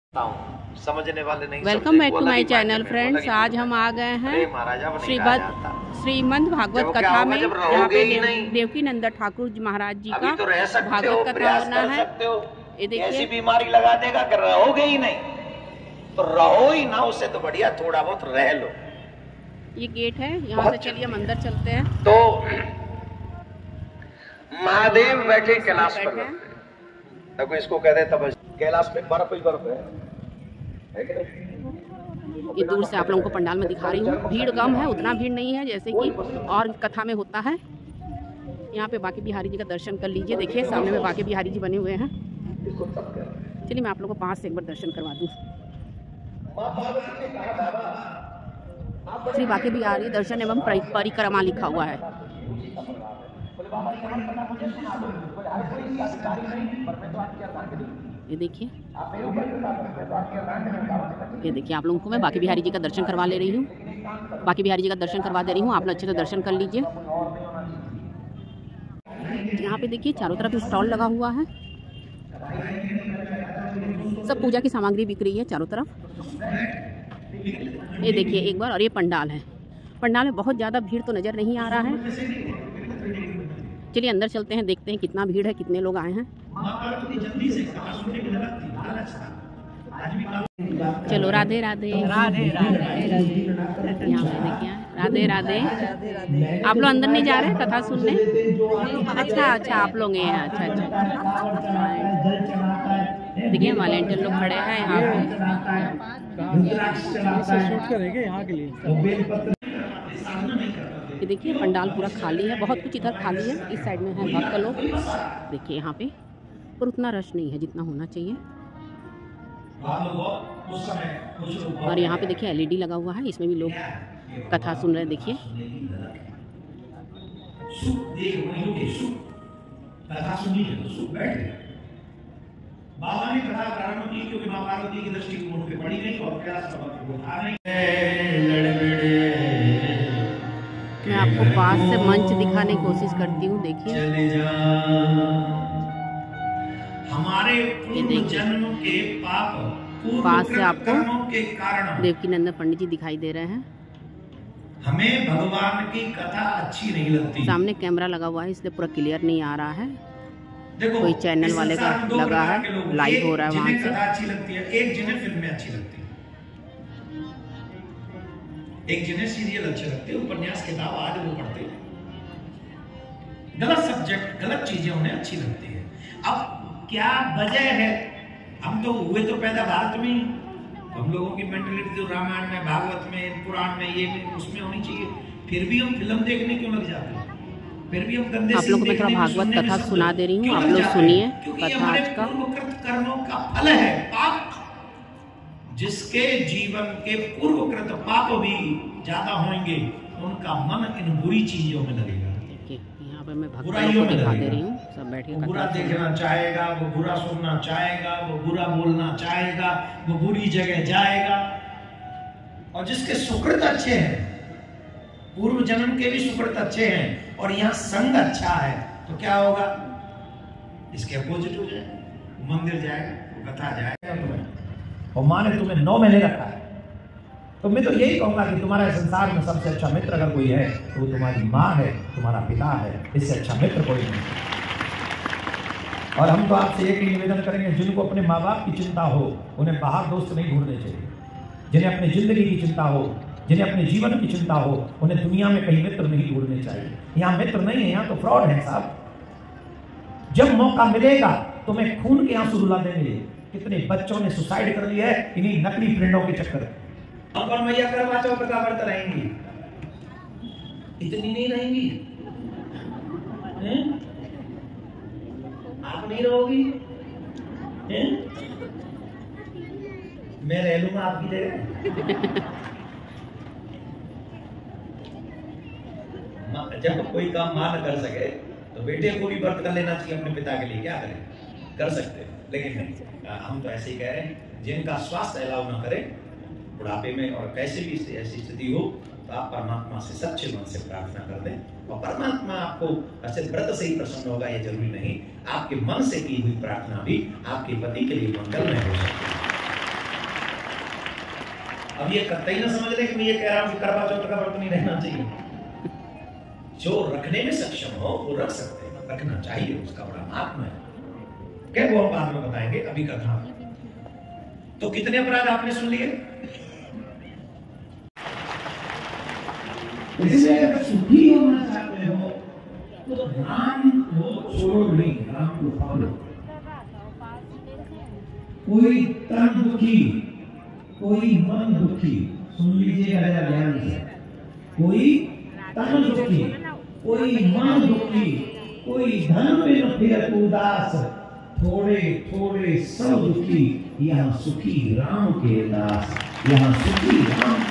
समझने वाले नहीं। Welcome back to my channel friends. आज हम आ गए हैं श्रीमद् भागवत कथा में, जहाँ पे देवकी नंदन ठाकुर महाराज जी का तो भागवत कथा होना है। ये देखिए, ऐसी बीमारी लगा देगा कि रहोगे ही नहीं, तो रहो ही ना, उससे तो बढ़िया थोड़ा बहुत रह लो। ये गेट है, यहाँ से चलिए हम अंदर चलते हैं। तो महादेव बैठे कैलाश पर, देखो इसको कहते हैं तब कैलाश में बर्फ ही बर्फ है। ये दूर से आप लोगों को पंडाल में दिखा रही हूँ। भीड़ कम है, उतना भीड़ नहीं है जैसे कि और कथा में होता है। यहाँ पे बांके बिहारी जी का दर्शन कर लीजिए। देखिए सामने में बांके बिहारी जी बने हुए हैं। चलिए मैं आप लोगों को पास से एक बार दर्शन करवा दूँ। श्री बांके बिहारी दर्शन एवं परिक्रमा लिखा हुआ है। ये देखिए, ये देखिए आप लोगों को मैं बांके बिहारी जी का दर्शन करवा ले रही हूँ। बांके बिहारी जी का दर्शन करवा दे रही हूँ, आप लोग अच्छे से दर्शन कर लीजिए। यहाँ पे देखिए चारों तरफ स्टॉल लगा हुआ है, सब पूजा की सामग्री बिक रही है चारों तरफ। ये देखिए एक बार, और ये पंडाल है। पंडाल में बहुत ज़्यादा भीड़ तो नज़र नहीं आ रहा है। चलिए अंदर चलते हैं, देखते हैं कितना भीड़ है, कितने लोग आए हैं। चलो राधे राधे राधे राधे। यहाँ पे देखिए राधे राधे। आप लोग अंदर नहीं जा रहे कथा सुनने? अच्छा अच्छा, आप लोग हैं। अच्छा अच्छा, देखिए वॉलंटियर लोग खड़े हैं यहाँ पे। ये देखिए पंडाल पूरा खाली है, बहुत कुछ इधर खाली है। इस साइड में है भक्त लोग, देखिए यहाँ पे, पर उतना रश नहीं है जितना होना चाहिए। और यहाँ पे देखिए एलईडी लगा हुआ है, इसमें भी लोग कथा सुन रहे हैं। देखिए बाबा ने कथा प्रारंभ की क्योंकि मां पार्वती की दृष्टि उन पे पड़ी नहीं और कैलाश पर्वत को उठा नहीं। मैं आपको पास से मंच दिखाने की कोशिश करती हूँ। देखिए हमारे पूर्व जन्म के पाप, पास से आपको देवकी नंदन पंडित जी दिखाई दे रहे हैं। हमें भगवान की कथा अच्छी नहीं लगती। सामने कैमरा लगा हुआ है इसलिए पूरा क्लियर नहीं आ रहा है। कोई चैनल वाले का लगा है, लाइव हो रहा है वहाँ से। अच्छी लगती है, एक जिन्हें फिल्में अच्छी लगती है, एक जिन्हें सीरियल अच्छे लगते हैं, उपन्यास किताब आज वो पढ़ते हैं। गलत सब्जेक्ट, गलत चीजें उन्हें अच्छी लगती है। अब क्या वजह है? हम तो हुए तो पैदा भारत में, हम लोगों की मेंटलिटी तो रामायण में, भागवत में, पुराण में, ये में, उसमें होनी चाहिए। फिर भी हम फिल्म देखने क्यों लग जाते हैं? फिर भी हम गंदे आप लोगों को मैं थोड़ा भागवत कथा सुना दे रही हूँ, आप लोग सुनिए कथा आज का। कर्मों का फल है पाप। जिसके जीवन के पूर्वकृत पाप भी ज्यादा होंगे, उनका मन इन बुरी चीजों में लगेगा। यहाँ पे मैं भक्तों को दिखा दे रही हूँ, सब बैठ के बुरा देखना चाहेगा, वो बुरा सुनना चाहेगा, वो बुरा बोलना चाहेगा, वो बुरी जगह जाएगा। और जिसके सुकृत अच्छे हैं, पूर्व जन्म के भी सुकृत अच्छे हैं, और यहाँ संग अच्छा है, तो क्या होगा? इसके अपोजिट हो जाएगा, मंदिर जाएगा, कथा जाएगा, और माँ ने तुम्हें 9 महीने रखा है। तो मैं तो यही कहूंगा कि तुम्हारे संसार में सबसे अच्छा मित्र अगर कोई है तो वो तुम्हारी माँ है, तुम्हारा पिता है। इससे अच्छा मित्र कोई नहीं। और हम तो आपसे एक ही निवेदन करेंगे, जिनको अपने माँ बाप की चिंता हो उन्हें बाहर दोस्त नहीं ढूंढने चाहिए। जिन्हें अपनी जिंदगी की चिंता हो, जिन्हें अपने जीवन की चिंता हो, उन्हें दुनिया में कहीं मित्र नहीं ढूंढने चाहिए। यहाँ मित्र नहीं है, यहाँ तो फ्रॉड है साहब। जब मौका मिलेगा तुम्हें खून के आंसू रुला देंगे। कितने बच्चों ने सुसाइड कर लिया है इन्हीं नकली फ्रेंडों के चक्कर में। और मैया करवा चौथ का व्रत रहेंगी, इतनी नहीं रहेंगी, आप नहीं रहोगी, मैं रह लूंगा आपकी जगह। जब कोई काम मां न कर सके तो बेटे को भी व्रत कर लेना चाहिए अपने पिता के लिए। क्या करें, कर सकते हैं, लेकिन नहीं, हम तो ऐसे ही कह रहे हैं। जिनका स्वास्थ्य अलाउ न करे बुढ़ापे में और कैसे भी ऐसी स्थिति हो, तो आप परमात्मा से सच्चे मन से प्रार्थना कर दें, और परमात्मा आपको सिर्फ व्रत से ही प्रसन्न होगा ये जरूरी नहीं, आपके मन से की हुई प्रार्थना भी आपके पति के लिए मंगलमय हो सकती है। अब ये कतई ना समझ ले कि मैं ये कह रहा हूं कि करवा चौथ का व्रत नहीं रहना चाहिए। जो रखने में सक्षम हो वो रख सकते हैं, रखना चाहिए, उसका बड़ा महात्मा है। क्या वो हम बाद में बताएंगे, अभी कथा। तो कितने अपराध आपने सुन लिए? इसलिए अगर सुखी होना चाहते हो तो राम को छोड़ो नहीं, राम को फॉलो। कोई तन दुखी, कोई मन दुखी, सुन लीजिएगा ध्यान से, कोई तन दुखी, कोई मन दुखी, कोई धन में फिरत उदास, थोड़े थोड़े सब दुखी, यहाँ सुखी राम के दास, यहाँ सुखी राम।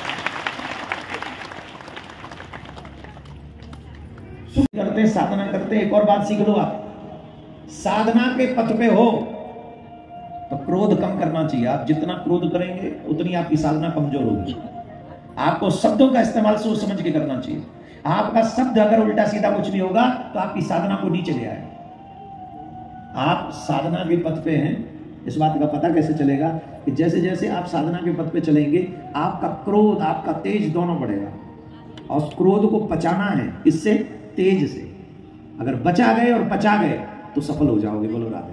सुख करते, साधना करते। एक और बात सीख लो आप, साधना के पथ पे हो तो क्रोध कम करना चाहिए। आप जितना क्रोध करेंगे उतनी आपकी साधना कमजोर होगी। आपको शब्दों का इस्तेमाल सोच समझ के करना चाहिए। आपका शब्द अगर उल्टा सीधा कुछ भी होगा तो आपकी साधना को नीचे ले आए। आप साधना के पथ पे हैं, इस बात का पता कैसे चलेगा कि जैसे जैसे आप साधना के पथ पे चलेंगे आपका क्रोध, आपका तेज दोनों बढ़ेगा। और क्रोध को पचाना है, इससे तेज से। अगर बचा गए और पचा गए तो सफल हो जाओगे। बोलो राधे।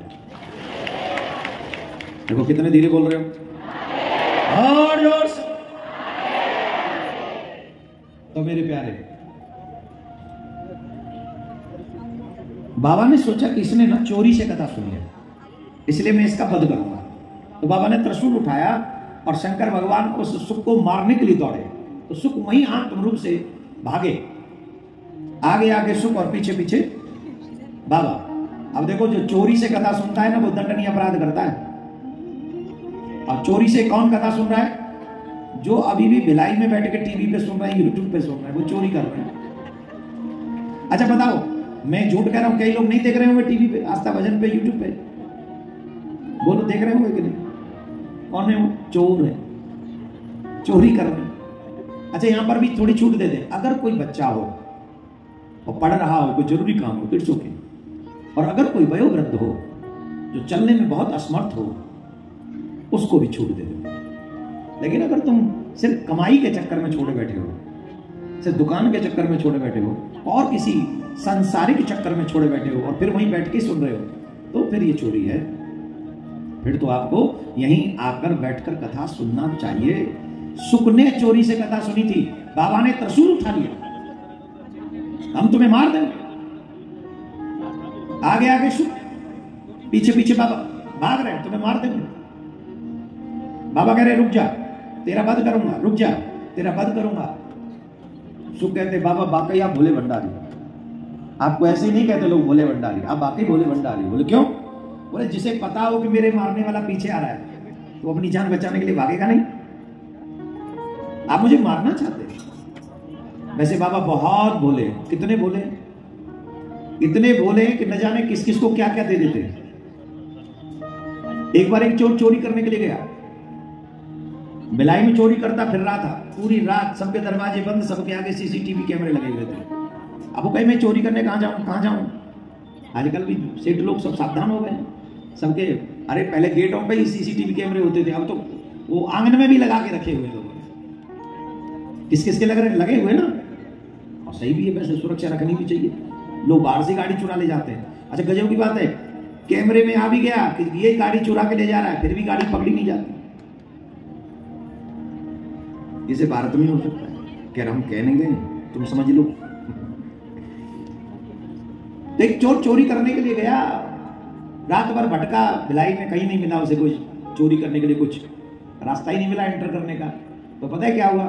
देखो कितने धीरे बोल रहे हो, और जोर से। तो मेरे प्यारे, बाबा ने सोचा कि इसने ना चोरी से कथा सुनी है, इसलिए मैं इसका वध करूंगा। तो बाबा ने त्रिशूल उठाया और शंकर भगवान उस सुख को मारने के लिए दौड़े। तो सुख वहीं आत्म रूप से भागे, आगे आगे सुख और पीछे पीछे बाबा। अब देखो, जो चोरी से कथा सुनता है ना वो दंडनीय अपराध करता है। और चोरी से कौन कथा सुन रहा है? जो अभी भी भिलाई में बैठ के टीवी पे सुन रहे हैं, यूट्यूब पे सुन रहे हैं, वो चोरी कर रहे हैं। अच्छा बताओ, मैं झूठ कह रहा हूं? कई लोग नहीं देख रहे होंगे टीवी पे, आस्था भजन पे, यूट्यूब पे। बोलो, देख रहे होंगे कि नहीं? कौन है वो? चोर है, चोरी कर रहे हैं। अच्छा, यहां पर भी थोड़ी छूट दे दे। अगर कोई बच्चा हो और पढ़ रहा हो, कोई जरूरी काम हो, इट्स ओके। और अगर कोई वयोवृद्ध हो जो चलने में बहुत असमर्थ हो, उसको भी छूट दे दो। लेकिन अगर तुम सिर्फ कमाई के चक्कर में छोड़े बैठे हो, सिर्फ दुकान के चक्कर में छोड़े बैठे हो, और किसी सांसारिक चक्कर में छोड़े बैठे हो, और फिर वहीं बैठ के सुन रहे हो, तो फिर ये चोरी है। फिर तो आपको यहीं आकर बैठकर कथा सुनना चाहिए। सुख ने चोरी से कथा सुनी थी, बाबा ने त्रिशूल उठा लिया, हम तुम्हें मार देंगे। आगे आगे सुख, पीछे पीछे बाबा भाग रहे हैं, तुम्हें मार देंगे। बाबा कह रहे रुक जा, तेरा वध करूंगा, रुक जा, तेरा वध करूंगा। सुख कहते बाबा वाकई आप भोले भंडारी। आपको ऐसे ही नहीं कहते लोग भोले भंडारी, आप वाकई भोले भंडारी। बोले क्यों? बोले जिसे पता हो कि मेरे मारने वाला पीछे आ रहा है तो अपनी जान बचाने के लिए भागेगा नहीं। आप मुझे मारना चाहते हैं। वैसे बाबा बहुत भोले, कितने भोले, इतने भोले कि न जाने किस किस को क्या क्या दे देते। एक बार एक चोर चोरी करने के लिए गया, भिलाई में चोरी करता फिर रहा था पूरी रात, सबके दरवाजे बंद, सबके आगे सीसीटीवी कैमरे लगे हुए थे। अब वो कहे मैं चोरी करने कहां जाऊं, कहां जाऊं। आजकल भी सेठ लोग सब सावधान हो गए सबके। अरे पहले गेटों पे ही सीसीटीवी कैमरे होते थे, अब तो वो आंगन में भी लगा के रखे हुए लोगों ने। किस किस के लगे हुए ना, और सही भी है, वैसे सुरक्षा रखनी भी चाहिए। लोग बाहर से गाड़ी चुरा ले जाते हैं। अच्छा गजब की बात है, कैमरे में आ भी गया कि ये गाड़ी चुरा के ले जा रहा है, फिर भी गाड़ी पकड़ी नहीं जाती। इसे भारत में हो सकता है, कह रहा हम कह नहीं गए, तुम समझ लो। एक चोर चोरी करने के लिए गया, रात भर भटका, भिलाई में कहीं नहीं मिला उसे, कोई चोरी करने के लिए कुछ रास्ता ही नहीं मिला एंटर करने का। तो पता है क्या हुआ?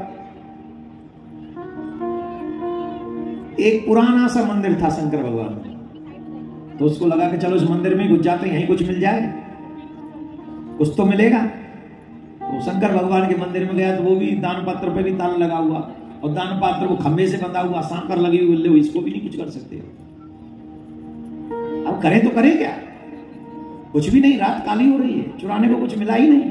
एक पुराना सा मंदिर था शंकर भगवान का, तो उसको लगा कि चलो इस मंदिर में घुस जाते हैं, यहीं कुछ मिल जाए, कुछ तो मिलेगा। तो शंकर भगवान के मंदिर में गया तो वो भी दान पात्र पे भी ताला लगा हुआ, और दान पात्र वो खंभे से बंधा हुआ, सांकर लगी हुई, इसको भी नहीं कुछ कर सकते। अब करें तो करें क्या? कुछ भी नहीं, रात काली हो रही है, चुराने को कुछ मिला ही नहीं।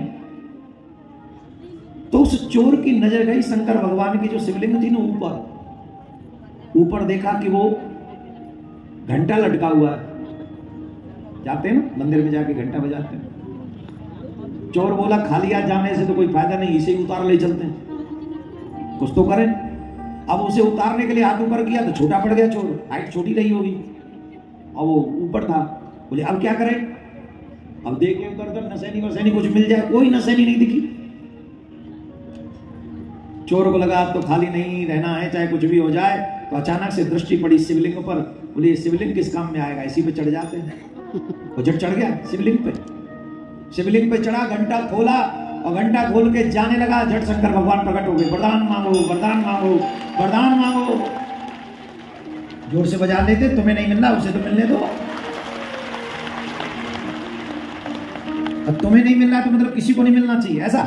तो उस चोर की नजर गई शंकर भगवान की जो शिवलिंग थी ना, ऊपर देखा कि वो घंटा लटका हुआ है। जाते हैं ना मंदिर में जाके घंटा बजाते हैं। चोर बोला खालिया जाने से तो कोई फायदा नहीं, इसे उतार ले चलते हैं, कुछ तो करें। अब उसे उतारने के लिए हाथ ऊपर किया तो छोटा पड़ गया चोर, हाइट छोटी रही होगी और वो ऊपर था। बोले अब क्या करें? अब देखे उधर नसैनी वसैनी कुछ मिल जाए, कोई नसैनी नहीं दिखी। चोर को लगा अब तो खाली नहीं रहना है, चाहे कुछ भी हो जाए। तो अचानक से दृष्टि पड़ी शिवलिंग पर। बोले ये शिवलिंग किस काम में आएगा, इसी पे चढ़ जाते हैं। वो झट चढ़ गया शिवलिंग पे। शिवलिंग पे चढ़ा, घंटा खोला और घंटा खोल के जाने लगा। झट शंकर भगवान प्रकट हो गए। वरदान मांगो, वरदान मांगो, वरदान मांगो। जोर से बजा लेते, तुम्हें नहीं मिलना उसे तो मिलने दो। अब तुम्हें नहीं मिलना तो मतलब किसी को नहीं मिलना चाहिए, ऐसा।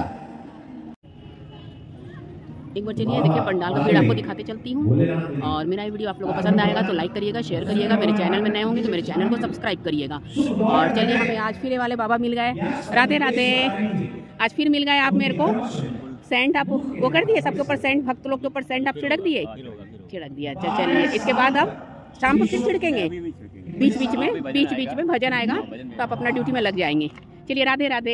एक बार चलिए देखिए पंडाल का भीड़ आपको दिखाते चलती हूँ। और मेरा ये वीडियो आप लोगों को पसंद आएगा तो लाइक करिएगा, शेयर करिएगा। मेरे चैनल में नए होंगे तो मेरे चैनल को सब्सक्राइब करिएगा। और चलिए हमें आज फिर वाले बाबा मिल गए। राधे राधे। आज फिर मिल गए आप मेरे को। सेंट आप वो कर दिए सबके ऊपर, सेंट भक्त लोग के ऊपर सेंट आप छिड़क दिए? छिड़क दिया। अच्छा चलिए, इसके बाद आप शाम को फिर छिड़केंगे? बीच बीच में भजन आएगा तो आप अपना ड्यूटी में लग जाएंगे। चलिए राधे राधे।